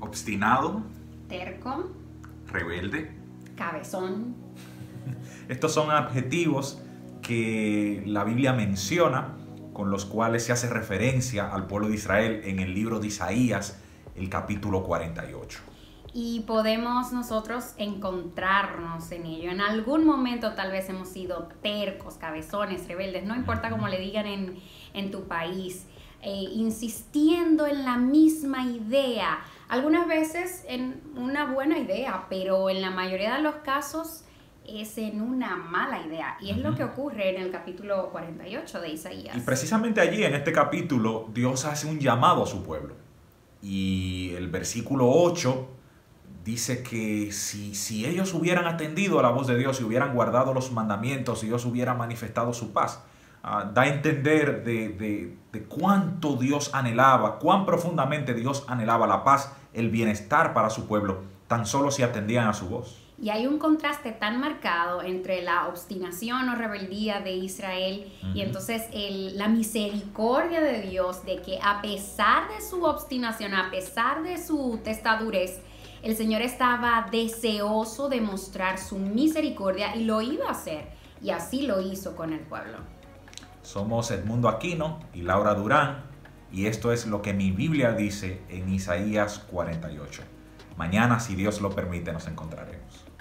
obstinado, terco, rebelde. cabezón. Estos son adjetivos que la Biblia menciona, con los cuales se hace referencia al pueblo de Israel en el libro de Isaías, el capítulo 48. Y podemos nosotros encontrarnos en ello. En algún momento tal vez hemos sido tercos, cabezones, rebeldes, no importa cómo le digan en tu país, insistiendo en la misma idea. Algunas veces en una buena idea, pero en la mayoría de los casos es en una mala idea. Y es lo que ocurre en el capítulo 48 de Isaías. Y precisamente allí, en este capítulo, Dios hace un llamado a su pueblo. Y el versículo 8 dice que si ellos hubieran atendido a la voz de Dios, si hubieran guardado los mandamientos, si Dios hubiera manifestado su paz, da a entender de cuánto Dios anhelaba, cuán profundamente Dios anhelaba la paz, el bienestar para su pueblo, tan solo si atendían a su voz. Y hay un contraste tan marcado entre la obstinación o rebeldía de Israel y entonces la misericordia de Dios, de que a pesar de su obstinación, a pesar de su testadurez, el Señor estaba deseoso de mostrar su misericordia y lo iba a hacer. Y así lo hizo con el pueblo. Somos Edmundo Aquino y Laura Durán, y esto es lo que mi Biblia dice en Isaías 48. Mañana, si Dios lo permite, nos encontraremos.